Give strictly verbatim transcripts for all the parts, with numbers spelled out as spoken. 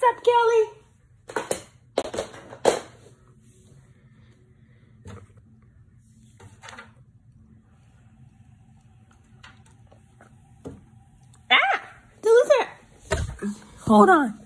up, Kelly? Ah! The lizard! Hold on.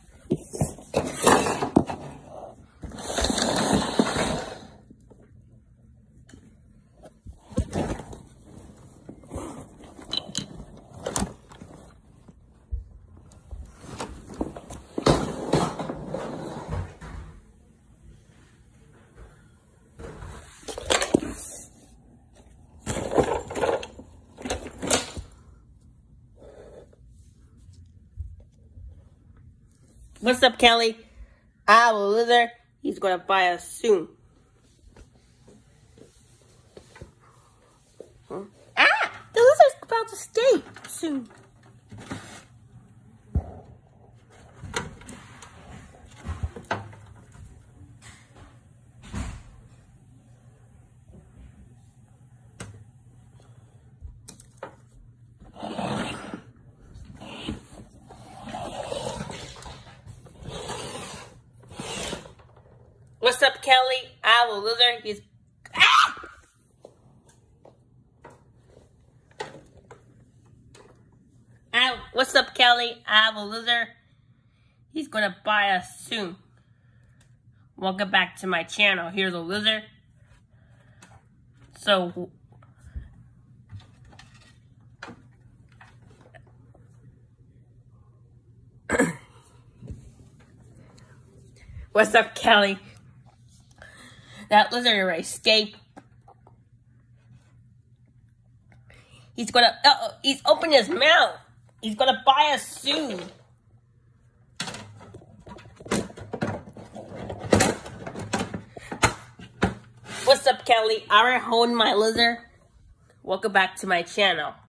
What's up, Kelly? I have a lizard. He's gonna buy us soon. Huh? Ah! The lizard's about to escape soon. What's up, Kelly? I have a lizard. He's ah! Ah, what's up, Kelly? I have a lizard. He's gonna buy us soon. Welcome back to my channel. Here's a lizard. So what's up, Kelly? That lizard already escaped. He's gonna, uh-oh, he's opening his mouth. He's gonna buy us soon. What's up, Kelly? I already own my lizard. Welcome back to my channel.